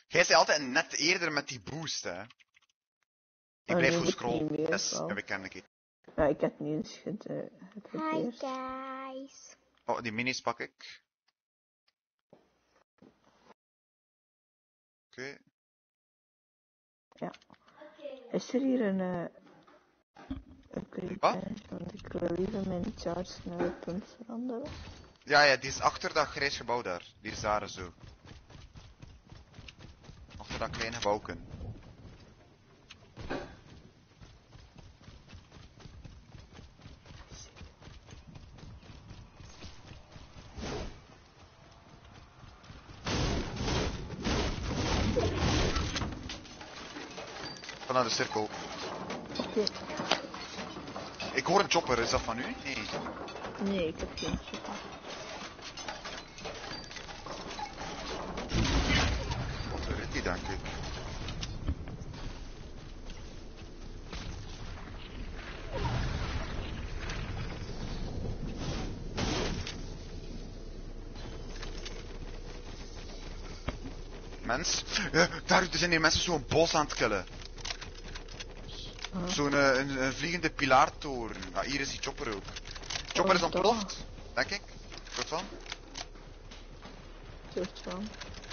Jij zei altijd net eerder met die boost, hè. Ik blijf gewoon scrollen. Yes, heb ik hem een keer. Ja, ik heb niet eens Hi guys. Oh, die minis pak ik. Oké. Ja. Is er hier een Wat? want ik wil liever mijn charge naar het punt veranderen. Ja, die is achter dat grijs gebouw daar. Die is daar zo. Achter dat kleine gebouwken. Van naar de cirkel. Oké. Ik hoor een chopper, is dat van u? Nee. Nee, ik heb geen chopper. Wat rit die, denk ik. Mens? Daar zijn hier mensen zo'n bos aan het killen. Zo'n een vliegende pilaartoren. Ja, hier is die chopper ook. Chopper is ontploft, denk ik. Soort van. Soort van.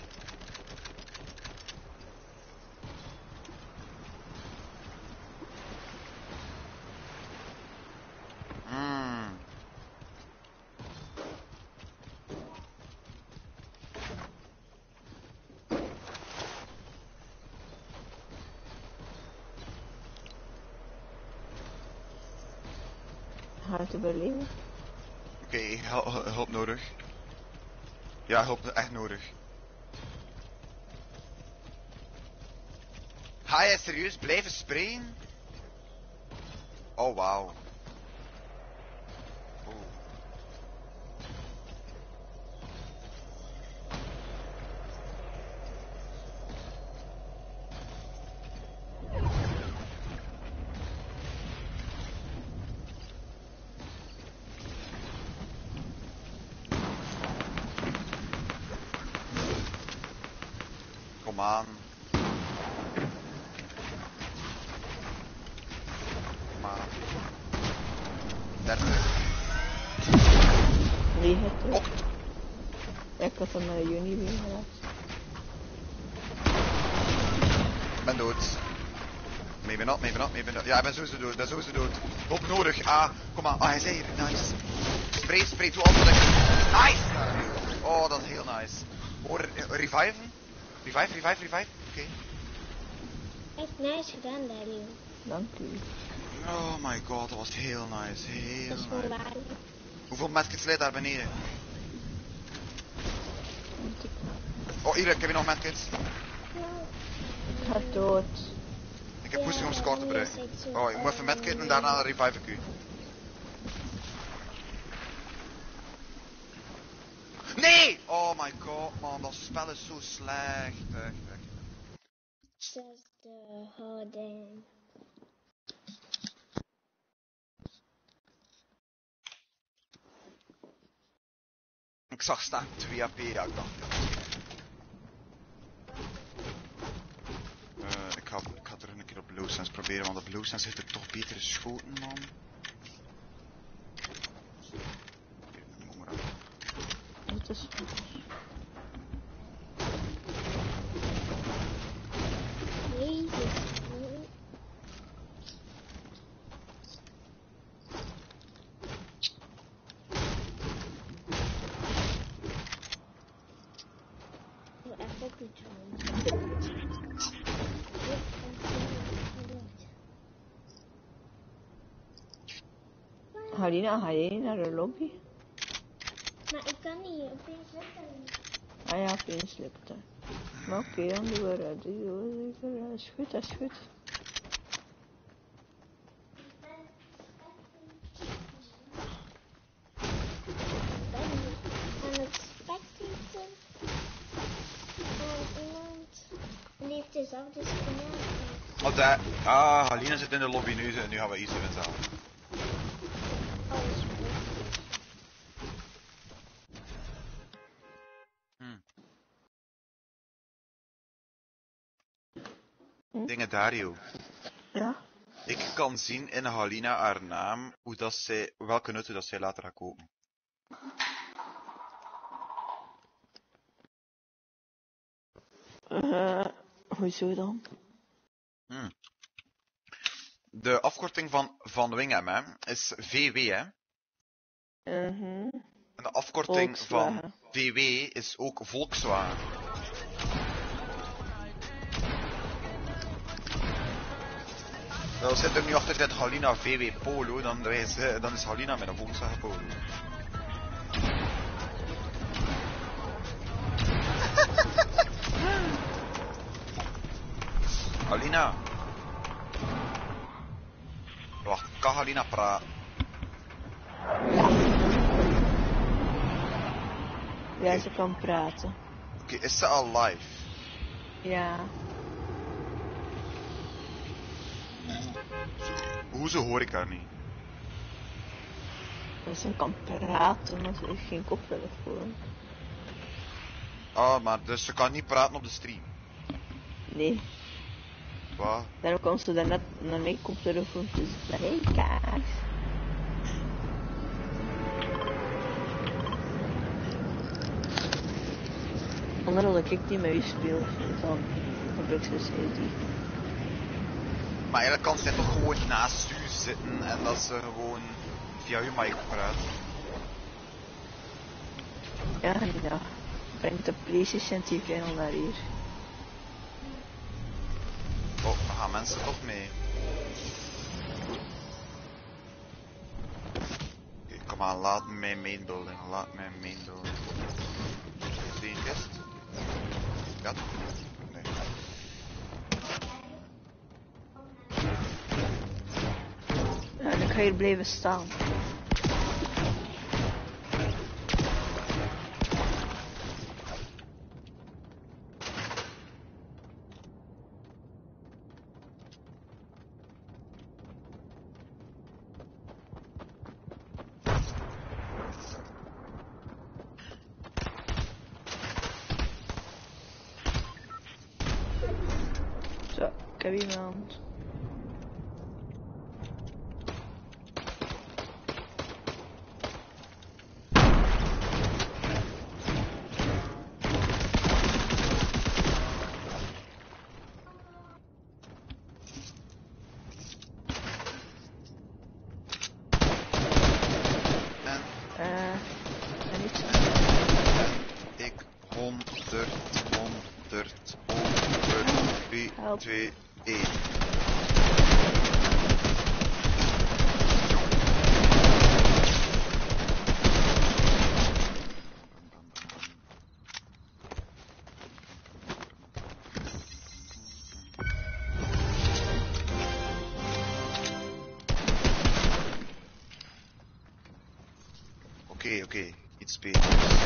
Gaat overleven? Oké, hulp nodig. Ja, hulp echt nodig. Ga jij serieus blijven sprayen? Oh, wauw. Oh. Kom aan. Kom aan. 30. Wie heeft het? 8. Ik had hem naar juni weer geraakt. Ik ben dood. Maybe not, maybe not, maybe not. Ja, ik ben sowieso dood, ik ben sowieso dood. Hulp nodig. Ah, kom aan. Ah, hij zei hier. Nice. Spray, spray, toe alles wat ik... Nice! Oh, dat is heel nice. Oh, reviven? Revive. Oké. Echt nice gedaan, Dario. Dank u. Oh my god, dat was heel nice. Heel Dat is nice. waardig. Hoeveel medkits ligt daar beneden? Oh, hier, ik heb hier nog medkits. Ik ga dood. Ik heb boosting om score te bereiken. Oh, ik moet even medkit en daarna revive ik u. Nee! Oh my god, man, dat spel is zo slecht. Echt. Says the holding. Ik zag staan 2 AP, ja, ik dacht. Ik ga terug een keer op Blue Sense proberen, want op Blue Sense heeft er toch betere schoten, man. Het is goed. Halina, ga je naar de lobby? Maar ik kan niet, opeens lukt dat niet. Ah ja, opeens lukt het. Maar oké, dan doen we dat. Dat is goed, dat is goed. Aan het spectaten. Iemand. En die heeft dezelfde skin. Oh, daar. Ah, Halina zit in de lobby nu, nu gaan we iets erin halen. Dingen Dario. Ja? Ik kan zien in Halina haar naam hoe dat zij, welke auto dat zij later gaat kopen. Hoezo dan? De afkorting van Wingham hè, is VW hè. En de afkorting van Volkswagen. VW is ook Volkswagen. Nou, zit er nu achter dit Halina VW Polo, dan is Halina met een Volkswagen Polo. Halina. Wacht, kan Halina praten? Ja, ze kan praten. Oké, is ze al live? Ja. Hoezo hoor ik haar niet? Ze kan praten, maar ze heeft geen koptelefoon. Ah, maar dus ze kan niet praten op de stream. Nee. Wat? Daarom kwam ze daarnet naar mijn koptelefoon te spreken. Anders als ik die met u speel, dan heb ik zo'n die. Maar eigenlijk kan zij toch gewoon naast u zitten en dat ze gewoon via uw mic praat. Ja. Brengt de PlayStation TV al naar hier. Oh, dan gaan mensen toch mee. Oké, kom aan, laat mij main building. Zie je een kist? Ja, toch? Nee. Ja, en ik ga hier blijven staan. Zo, ik heb iemand. En iets. Ik 100, 3, Help. 2, 1. Oké, iets beter.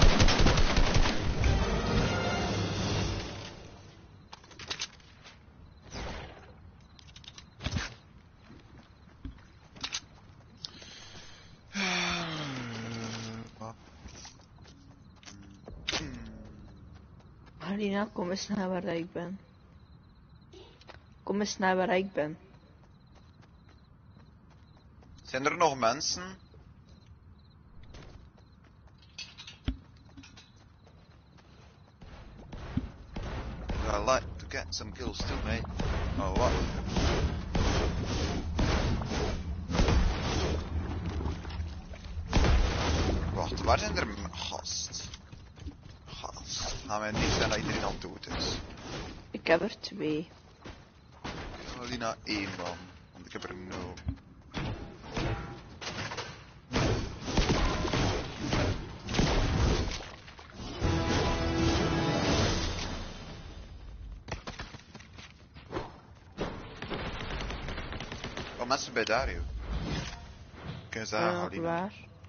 Alina, kom eens naar waar ik ben. Kom eens naar waar ik ben. Zijn er nog mensen? I like to get some kills too, mate. Oh, what? Wacht, waar zijn er... Gast. Gaan wij niet zijn dat iedereen al dood is. Ik heb er 2. Alina 1 dan, want ik heb er 0. Oh, mensen bij Dario. Kun je zeggen, Alina? Waar?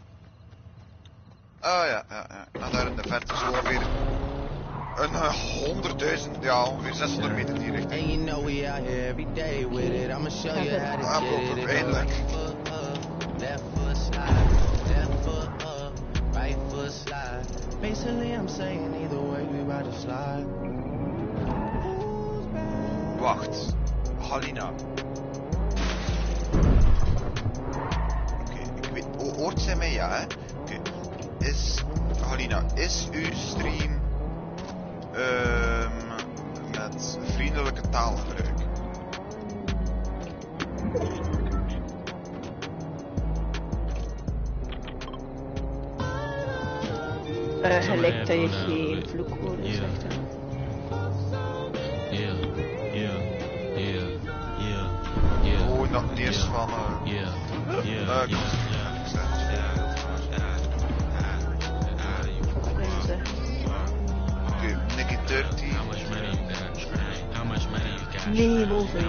Oh ja. En daar in de verte zo ongeveer een 100.000, ja ongeveer 600 meter die richting. And you know we out here every day with it. I'ma show you how to get it. Eindelijk. Left foot slide, left foot up, right foot slide. Basically I'm saying either way we about to slide. Wacht. Halina. Oké, ik weet... Hoort zij mij? Ja, hè? Oké. Halina, is uw stream... met vriendelijke taalgebruik? Gelijk dat je geen vloekwoorden zegt. Hè. Oh, dat eerst van... Oké, Nicky Dirty. Nee, boven.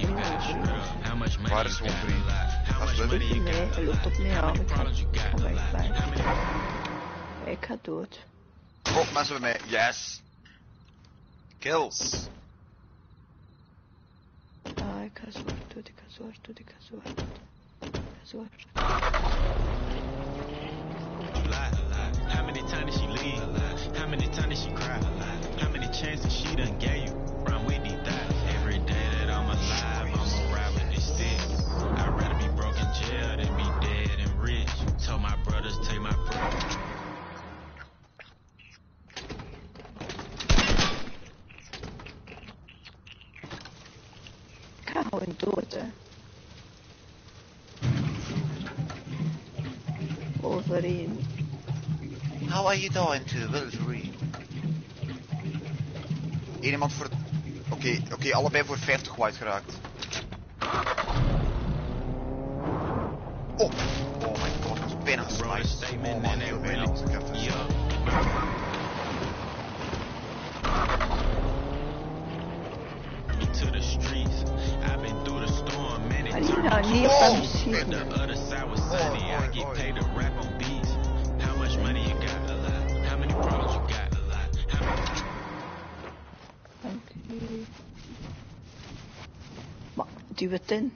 Waar is Wolverine? Dat is Lily. Nee, hij loopt op mij aan. Ik ga weg. Ik ga dood. Oh, mensen bij mij. Yes. Kills. Ah, ik ga zwart dood. How many times did she leave? How many times did she cry? How many chances she done gave you? From Whitney died. Every day that I'm alive, I'ma ride with this stick. I'd rather be broke in jail than be dead and rich. Told my brothers take my breath. Ik ga gewoon dood, hè. Wolverine. How are you doing to Wolverine? Eén iemand voor... Oké, allebei voor 50 white geraakt. Oh my god, dat is bijna gesliced. Oh man, heel weinig als ik even... To the streets, I've been through the storm, man. Halina, niet op hem schieten. The other side was sunny. I get paid to rap on beats. How much money you got? A lot. How many problems you got? A lot. How many... Oké. Maar, duw het in.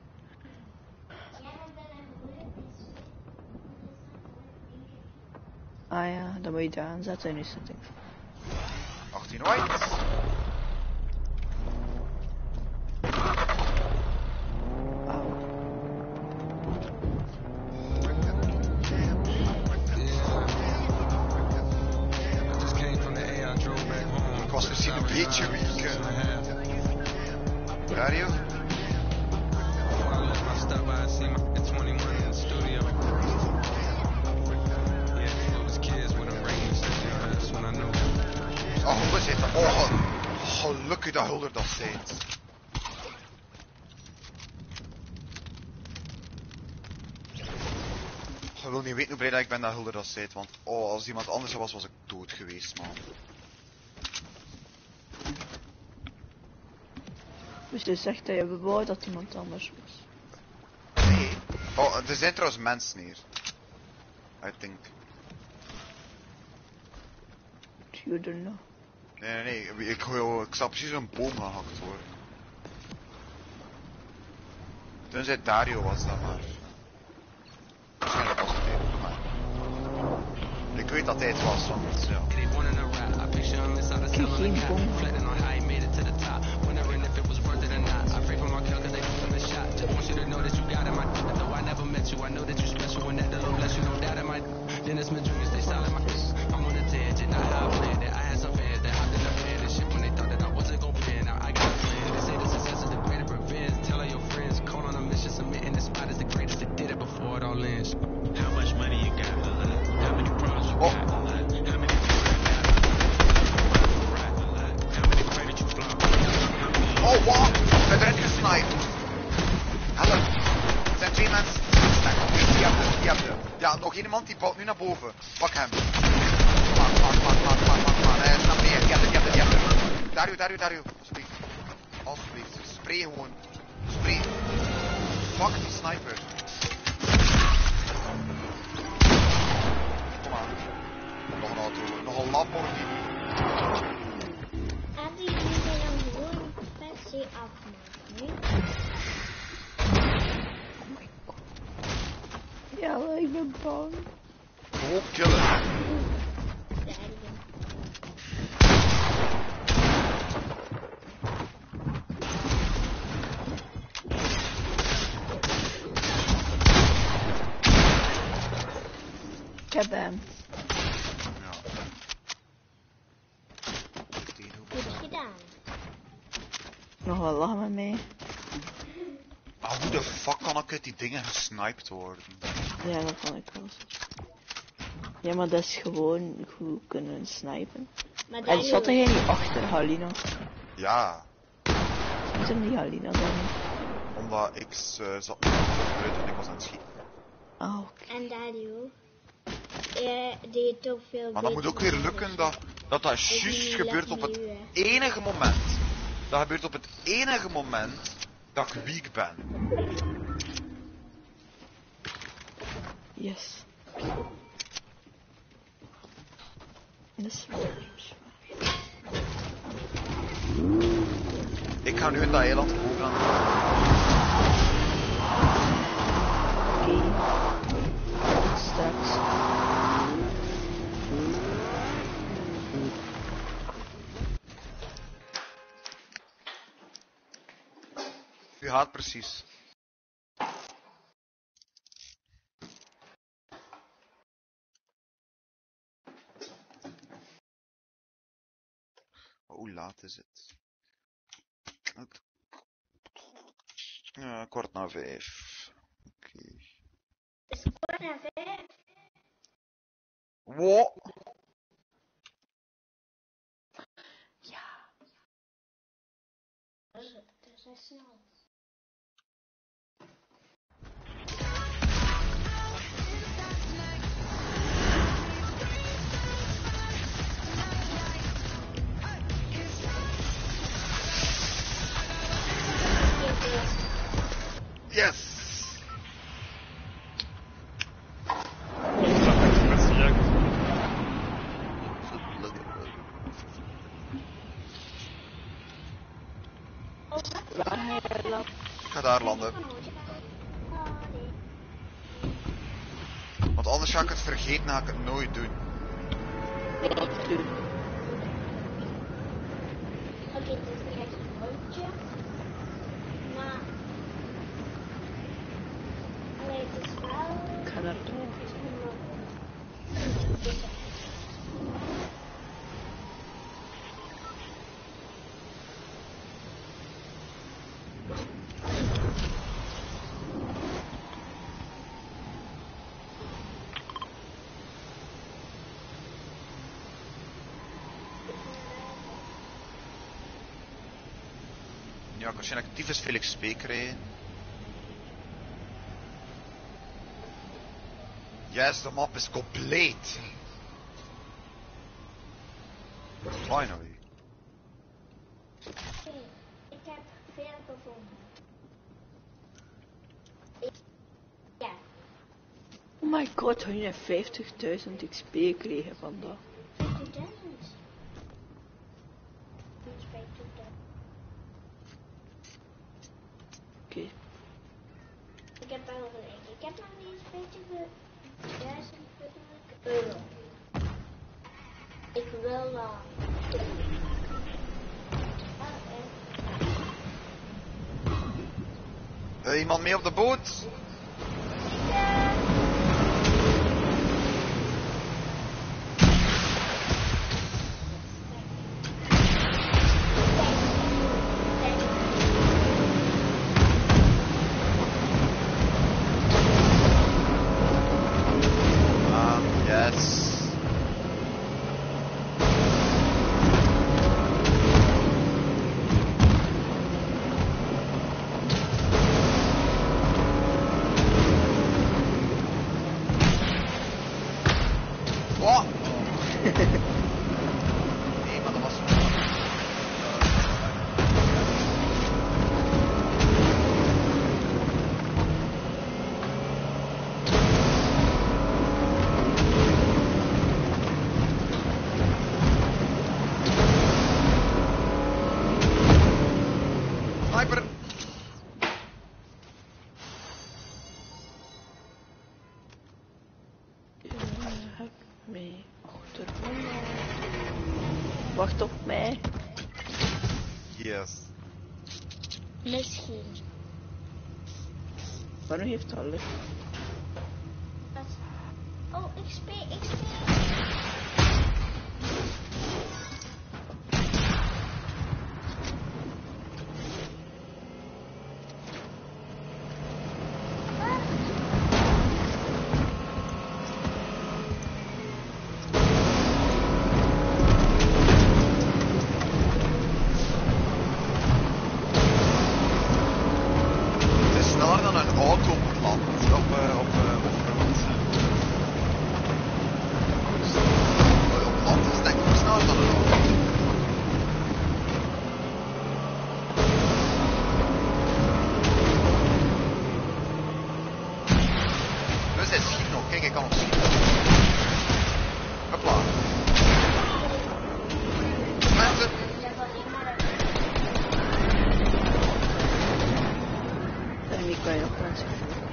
Ah ja, dan moet je daar aanzetten en nu zet ik. 18 white. Ik was misschien een beetje weak. Radio? Oh, we zitten. Oh, gelukkig dat Hulder dat zit. Je wil niet weten hoe blij dat ik ben dat Hulder dat zit, want oh, als iemand anders was, was ik dood geweest, man. Dus je zegt dat je wou dat iemand anders was. Nee. Oh, er zijn trouwens mensen hier. I think. You don't know. Nee. Ik zal precies een boom gehakt worden. Tenzij Dario was dat maar. Waarschijnlijk was het even, maar... Ik weet dat hij het was, want ja. Ik heb geen boom. I know that you special and that the Lord bless you, no doubt in my Dennis my dreams, they silent my I'm on a tangent, not how I planned it. I had some fans that hopped in the fan and shit when they thought that I wasn't gon' pan. Now I got a plan. They say the success is the greater revenge. Tell all your friends, call on a mission, submitting the spot is the greatest. They did it before it all ends. How much money you got? How many problems you got? How many How many credit you flop? Oh, wat? Met erin gesniped. Help. Er zijn twee mensen. Die hebben er. Ja, nog iemand die valt nu naar boven. Pak hem. Pak. Hij is naar beneden. Die hebben er. Dario. Alsjeblieft. Spray gewoon. Spray. Pak die sniper. Kom aan. Nog een auto. Nog een Lamborghini. En die moeten dan gewoon versie afmaken. Ja, maar ik ben bang. Gewoon killen. Ik heb hem. Ja. Goed gedaan. Nog wel lachen met mij. Maar hoe de fuck kan ik uit die dingen gesniped worden? Ja, dat vond ik wel zo. Ja, maar dat is gewoon goed kunnen snipen. Maar En Daniel, zat jij niet achter Halina? Ja, Is er niet Halina dan? omdat ik zat met eruit en ik was aan het schieten. Ah, oké. en Daniel, deed toch veel Maar dan moet ook weer beter lukken dan dat juist niet gebeurt op lukt het nu, hè. enige moment. Dat gebeurt op het enige moment dat ik weak ben. Yes. Dat is wel zwaar. Ik ga nu in dat eiland bovenaan. Oké. Straks. U gaat precies. Hoe laat is het? Ja, 4:45. Oké. Is het kort na 5? Wow. Ja. Dat is wel snel. Yes! Waar ga je landen? Ik ga daar landen. Want anders ga ik het vergeten en ga ik het nooit doen. Wat doen? Oké, dit is niet echt een broodje. Maar... Allee, het is wel... Ik ga naar toe. Ja, ik waarschijnlijk tyfus Felix P krijgen. Yes, de map is compleet. Finally. Oké, ik heb veel gevonden. Ja, Oh my god, 150.000 XP gekregen vandaag. 50.000. Niet bij 2000. Oké. Ik heb wel gelijk. Ik heb nog niet 50.000 euro. Ik wil wel. Iemand mee op de boot? Yes. Wat? Nee, maar dat was... Sniper! Heb mij achtervolgd. Wacht op mij. Yes. Misschien. Waarom heeft dat lucht? Wat? Oh, XP. Het is sneller dan een auto op land. Op land is het denk ik ook sneller dan een auto. Dus hij schiet nog. Kijk, ik kan nog schieten. Hopla. Mensen. En wie kan je nog mensen?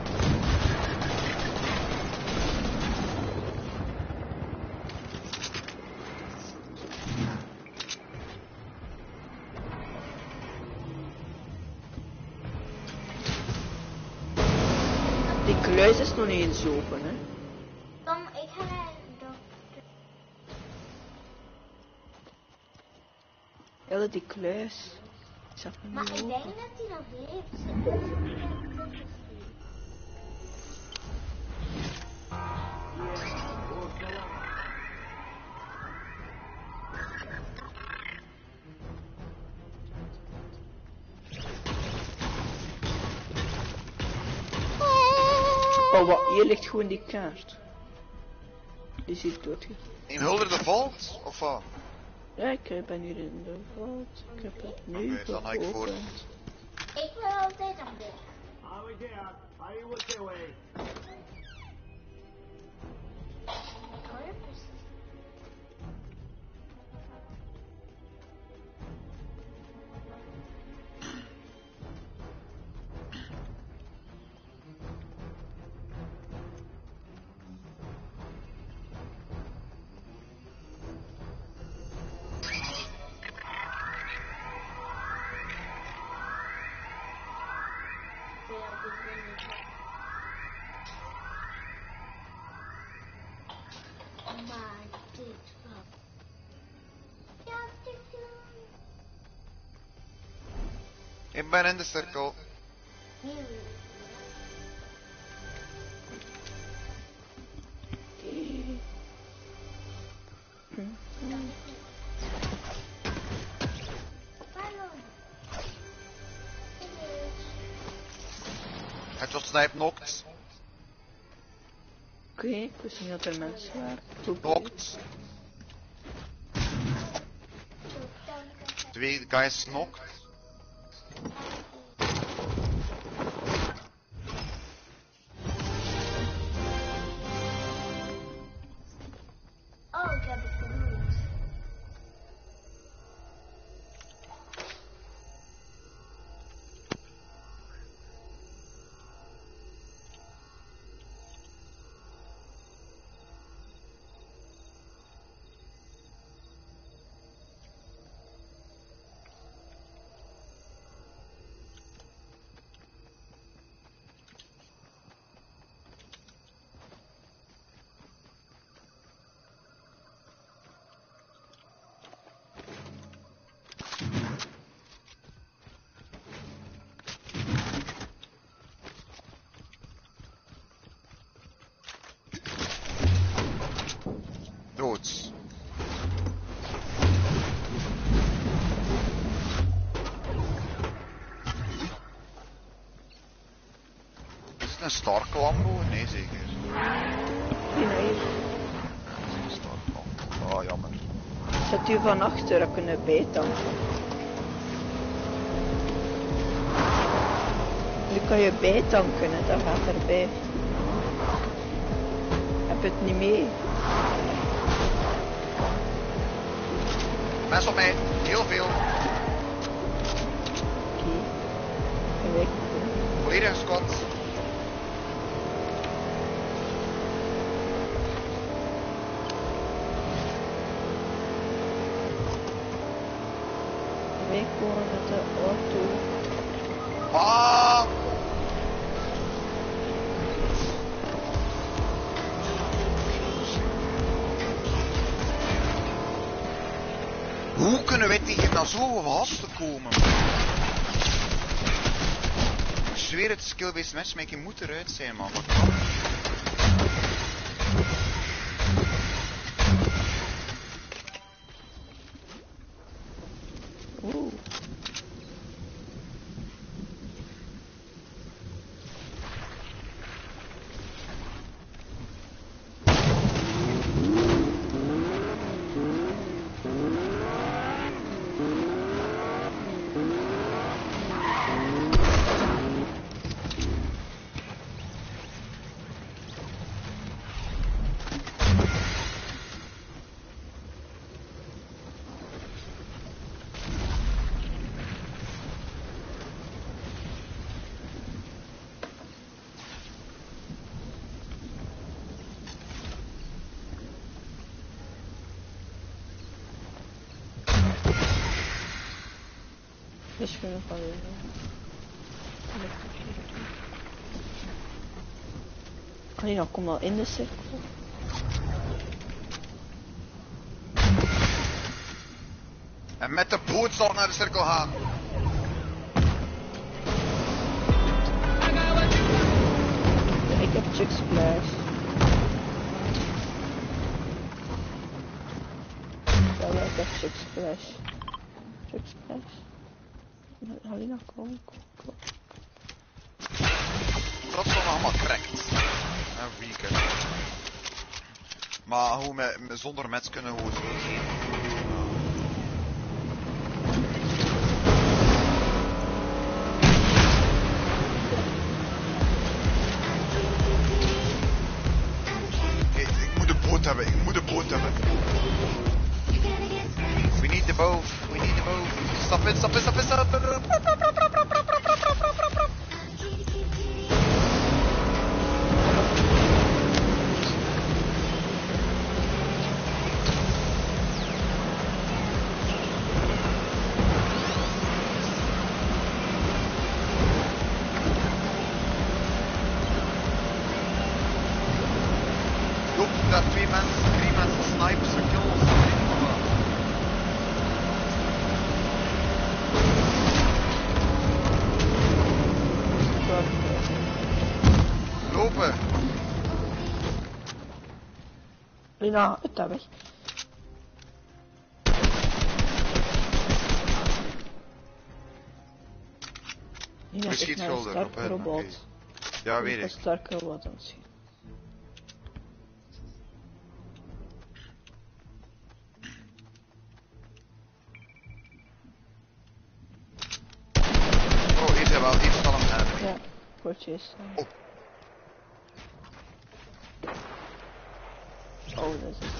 Die kluis is nog niet eens open, hè? Tom, ik ga naar de dokter. Ja, die kluis. Ik zag hem Maar niet ik denk open. dat hij nog leeft. Oh, wat? Hier ligt gewoon die kaart. Die is hier doodgegaan. In Hulder de Vault? Of wat? Ja, ik ben hier in de vault. Ik heb het nu Oké, dan ga ik voor. geopend. Ik wil altijd nog weer. Ik hoor het precies. Maar dit wel. Ja, dit wel. Ik ben in de cirkel. Het was snipe knocked. Oké, ik wist niet dat er mensen waren. Goed. Knocked. 2 guys knocked. Oh, ik heb het vermoed. Dood. Is het een Stark Lambo? Nee, zeker. Die naar hier. Het is een Stark Lambo. Ah, jammer. Zet u van achter, dat kunnen bijtanken. Nu kan je bijtanken, hè, dat gaat erbij. Heb het niet mee? Mensen op mij. Heel veel. Oké. En weg. Volledige squad. Wij komen met de auto. Ah! kunnen wij tegen dat zo vast te komen? Ik zweer het, skill-based matchmaking moet eruit zijn, man. Wat kan? Oeh. Misschien nog wel even. Oh ja, kom al in de cirkel. En met de boot zal ik naar de cirkel gaan. Ja, ik heb Chick Splash. Ja, ik heb Chick Splash. Chick Splash. Halina, kom. Dat is dan allemaal correct. En weekend. Maar hoe zonder mets kunnen we zo zien. Oké, ik moet een boot hebben. We need the boat. Stop it. Loop daar 3 mensen snipers en kills. Lopen! Lina, uit daar weg. Lina is Schiet echt een schuldig op sterke hen, robot. oké. Ja, weet Een ik. sterke robot aan het zien. Oh, hier zijn wel eerst al een enemy. Ja, potjes. Oh. Oh, dat is...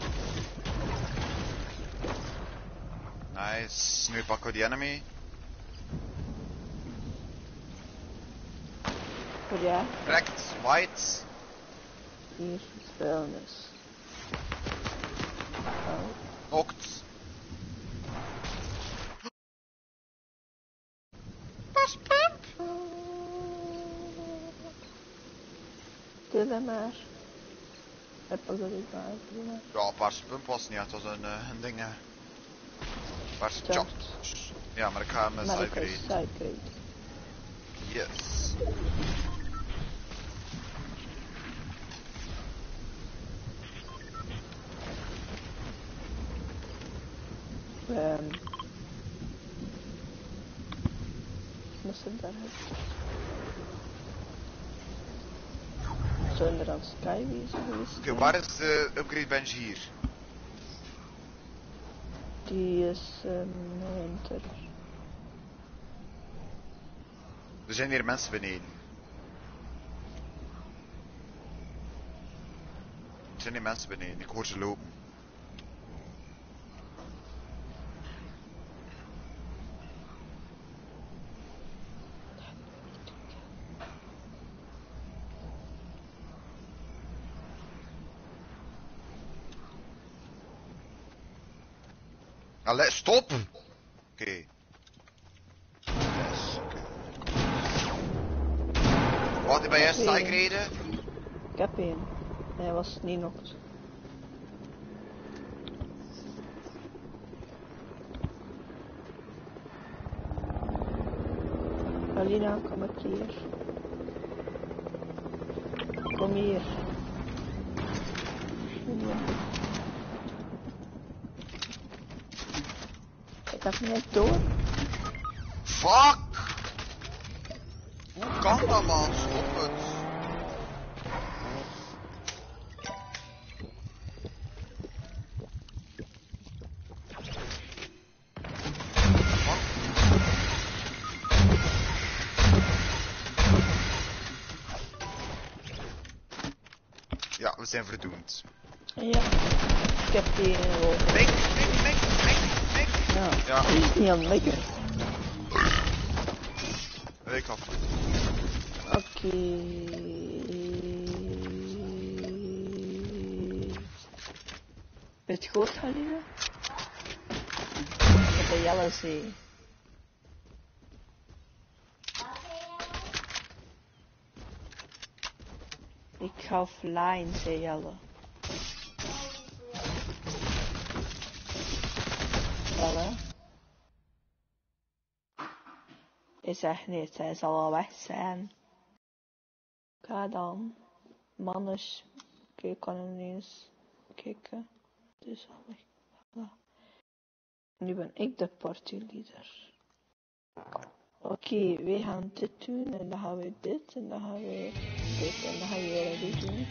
Nice. Nu pakken we die enemy. Voor jij? Correct. White. Hier, vuilnis. Oh. Knocked. Pas pump. Kill hem maar. Hij pakt dat niet bij. Ja, paarse pump was niet. Het was een ding. Paarse chop. Charged. Ja, maar ik ga hem Maar ik sidegrade. was sidegrade. Yes. Moest het daar hebben. Zo inderdaad Skywezen geweest. Oké, waar is de upgrade bench hier? Die is winter. Er zijn hier mensen beneden. Er zijn hier mensen beneden, ik hoor ze lopen. Allee, stop! Oké. Yes. Wat, ben jij sidegraden? Ik heb één. Hij was niet knocked. Alina, kom ik hier. Kom hier. Ja. Ik heb net door. Fuck! Hoe kan dat, man? Stop het. Ja, we zijn verdoemd. Ja. Ik heb die in een rol. Mik. Ja. Ja. Die is niet aan het mikken. Ik af. Oké. Het goed, Halina? Met de Jelle Zee. Ik ga offline, zei Jelle. Jelle? Hij zegt niet, hij zal al weg zijn. Ga dan. Mannes. Oké, ik kan hem niet eens kijken. Het is al weg. Voilà. Nu ben ik de partyleader. Oké, wij gaan dit doen en dan gaan we dit en dan gaan we dit en dan gaan we weer dit doen.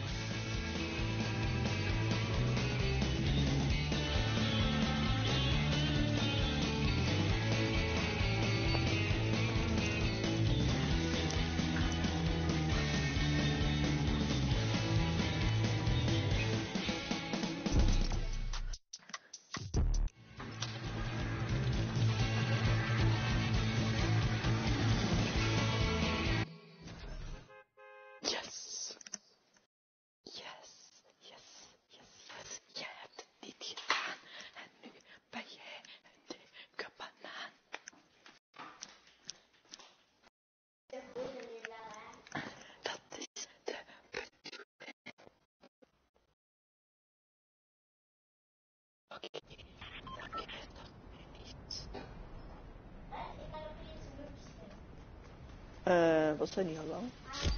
Yes! Yes! Yes! Yes! Yes! Jij hebt het niet gedaan en nu ben jij een dikke banaan. Dat is de bedoeling. Oké, dan is dat nu niet. Was dat niet al lang?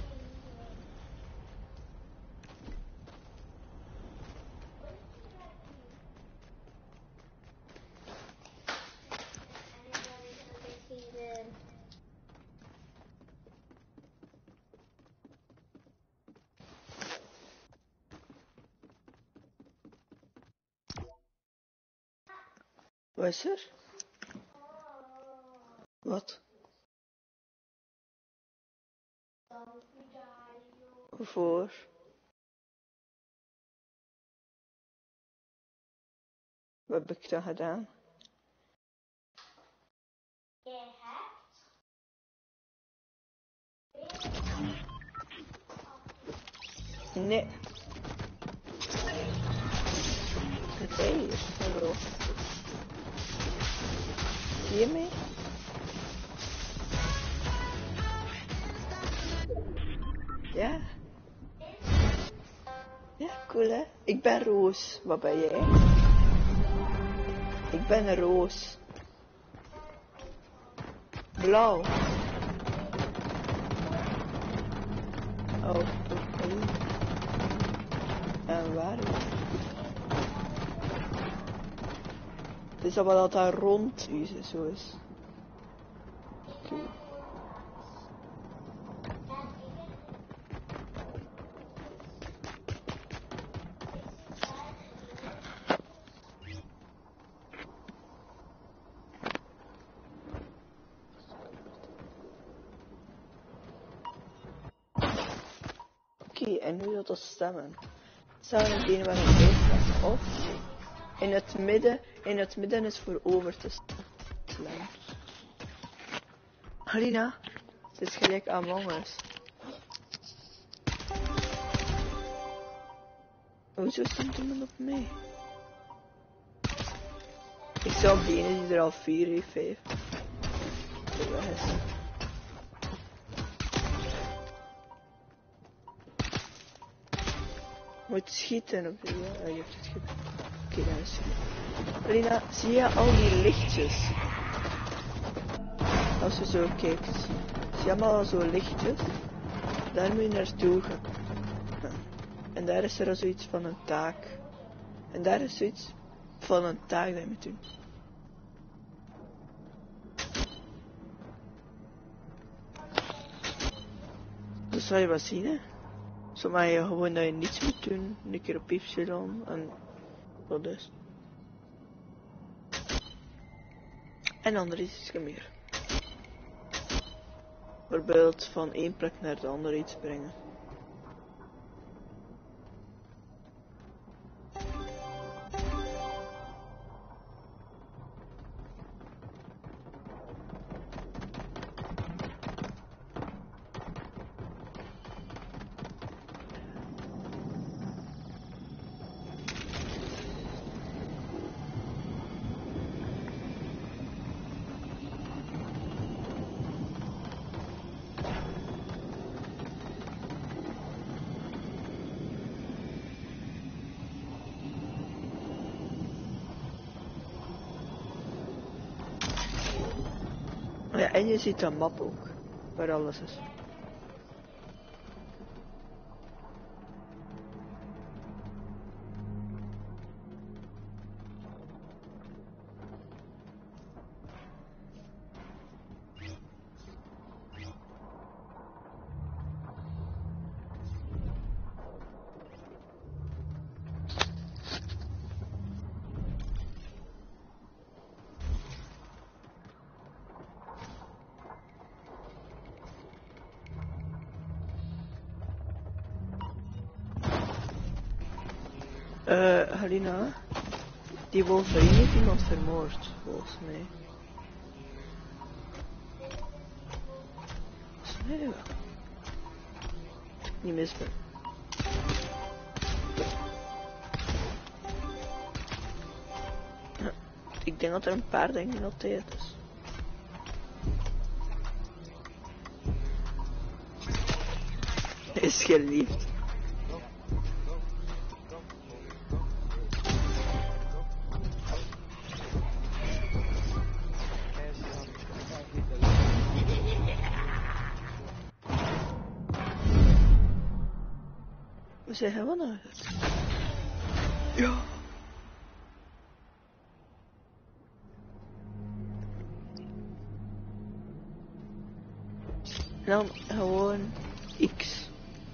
Wat is er? Wat? Voor? Wat heb ik dan gedaan? Nee. Hey, hallo. Zie je mij? Ja. Ja, cool hè? Ik ben Roos. Wat ben jij? Ik ben een roos. Blauw. Oh, oké. En waar? Het is allemaal dat daar rond is, zo is. Oké. Oké, en nu dat stemmen. Stemmen is één waar een uitleg. Of in het midden is voor over te stemmen. Alina, het is gelijk Among Us. Hoezo stemt iemand op mij? Ik zou op die ene die er al 4 heeft, 5. Weg is. Moet schieten op die, ja, je hebt het gedaan. Oké, dan is het goed. Alina, zie je al die lichtjes? Als je zo kijkt. Zie allemaal zo lichtjes. Daar moet je naartoe gaan. Ja. En daar is er zoiets van een taak. En daar is zoiets van een taak dat je moet doen. Dus zal je wat zien, hè. Zo mag je gewoon dat je niets moet doen. Een keer op Y en dat is. En dan er is iets meer. Bijvoorbeeld van één plek naar de andere iets brengen. Ja, en je ziet een map ook, waar alles is. Halina, die Wolverine heeft iemand vermoord, volgens mij. Volgens mij wel. Niet mis ben. Ja, ik denk dat er een paar dingen genoteerd is. Is geliefd. We zijn gewoon uit. Ja. En dan gewoon X.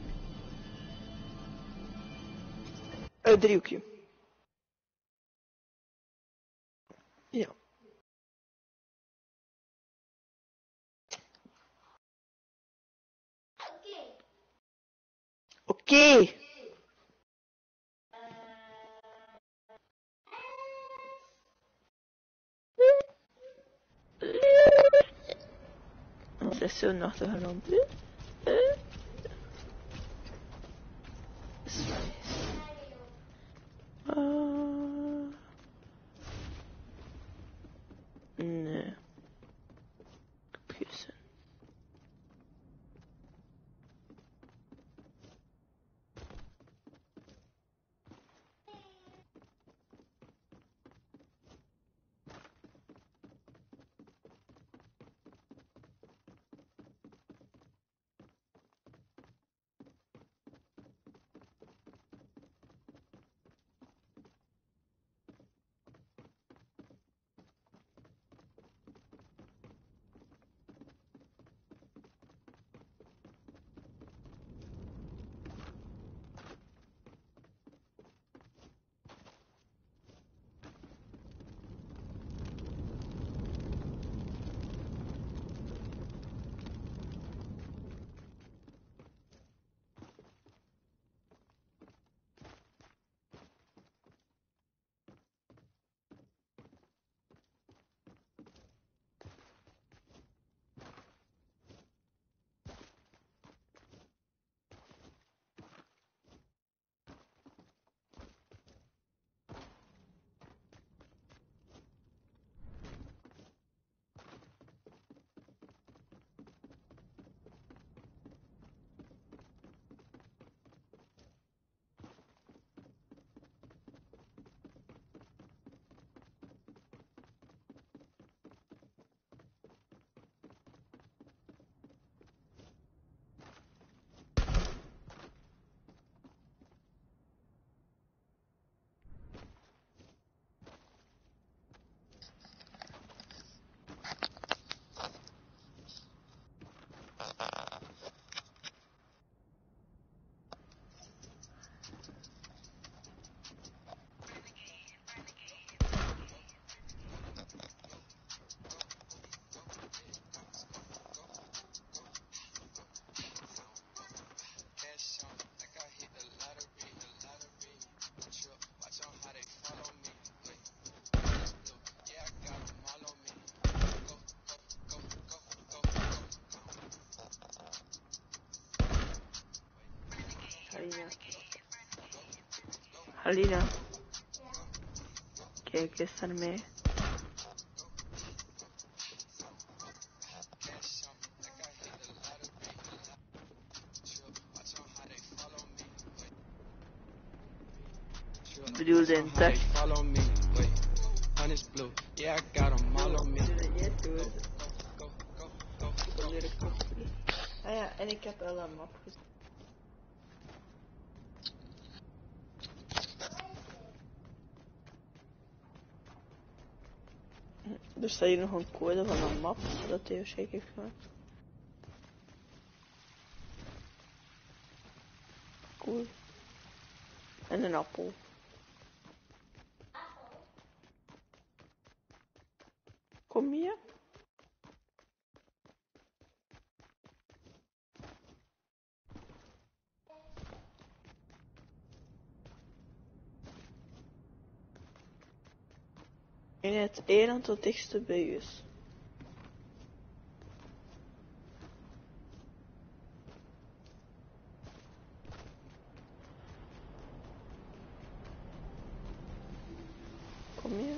Driehoekje. Ja. Oké. Dat is zo'n achtergrond. Nee. Ik heb geen zin. Halina. Kijk eens naar mij. Bedoelde in tech. Follow me, wait. Honey's blue, yeah, I got 'em all on me. Ah ja, en ik heb wel een map gezet. Er staat hier nog een code van een map, dat hij waarschijnlijk heeft gemaakt. Cool. En een appel. Kom je? In het eiland dat dichtste bij u is. Kom je?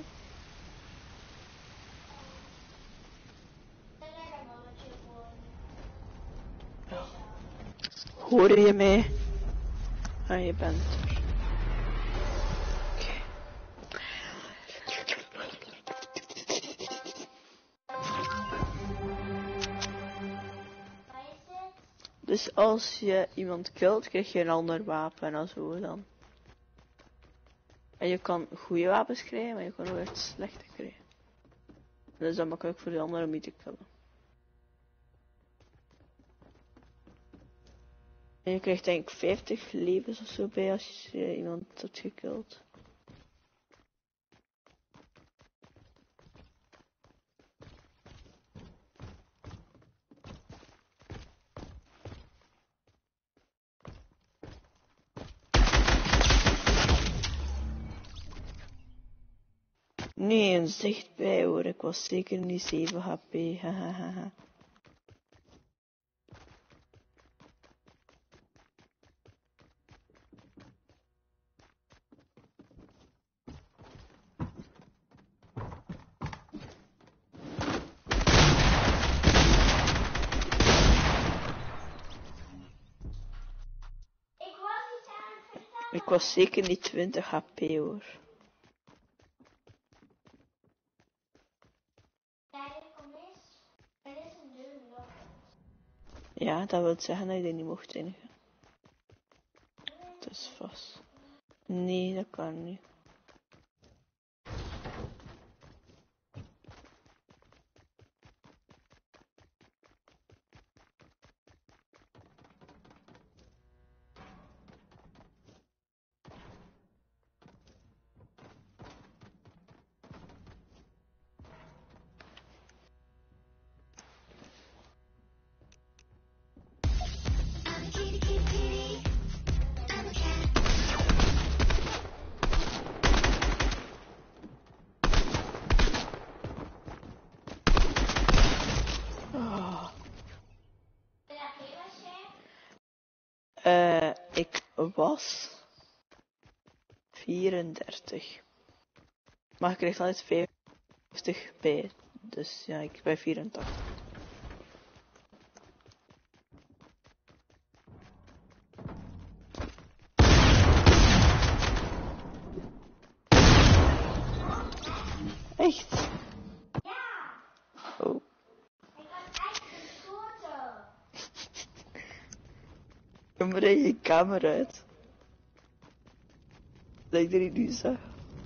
Hoor je mij? Ah, je bent er. Oké. Dus als je iemand killt, krijg je een ander wapen en zo dan. En je kan goede wapens krijgen, maar je kan ook echt slechte krijgen. Dat is dan makkelijk voor de andere om die te killen. En je krijgt denk ik 50 levens of zo bij als je iemand hebt gekild. Nee, een zicht bij hoor, ik was zeker niet 7 HP, hahaha. Ik was zeker niet 20 HP hoor. Ja, dat wil zeggen dat je er niet mocht ingaan. Het is vast. Nee, dat kan niet. Ik was 34. Maar ik kreeg altijd 50 bij. Dus ja, ik ben 84. Echt? Ja, Oh. ik had echt geschoten. Kom maar je camera uit. Dat ik er nu zag.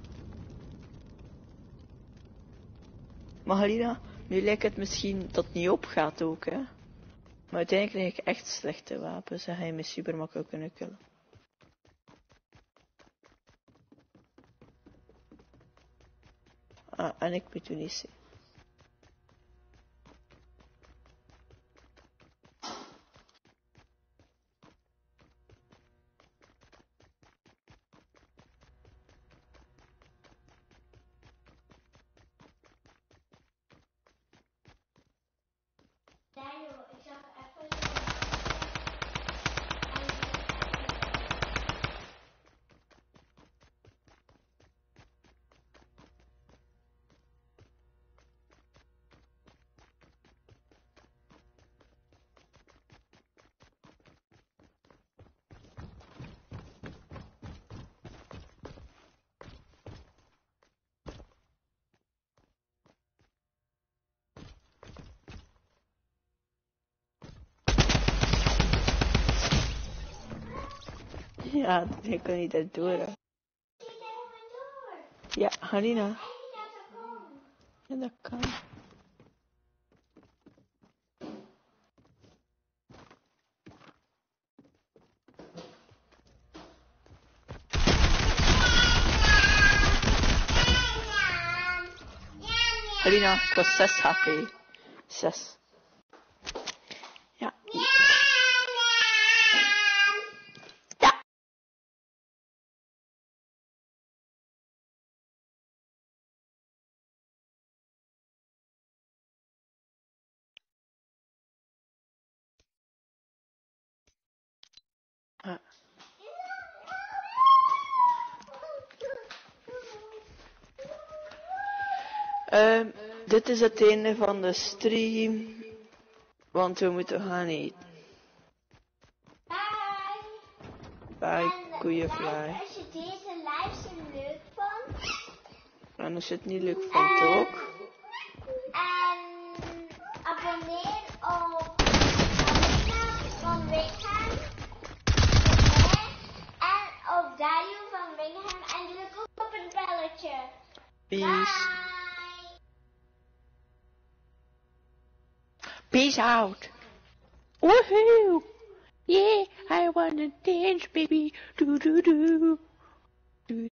Maar Halina, nu lijkt het misschien dat het niet opgaat ook, hè. Maar uiteindelijk krijg ik echt slechte wapens en ga je me super makkelijk kunnen killen. Ah, en ik moet niet zien. Daniel, ik zag even zo. Ja, je kan niet erdoor. Hè. Schiet er nog maar door. Ja, Harina. En je dat er komt. Ja, dat kan. Harina, ik was 6 HP. 6. Ja. Ja. Ah. Dit is het einde van de stream, want we moeten gaan eten. Bye. Bye, koeienvlaai. Als je deze livestream leuk vond. En als je het niet leuk vond ook. En abonneer op van Wingham. En op Dario van Wingham. En druk ook op het belletje. Peace. Bye. Peace out. Woohoo! Yeah, I wanna dance, baby. Do do do.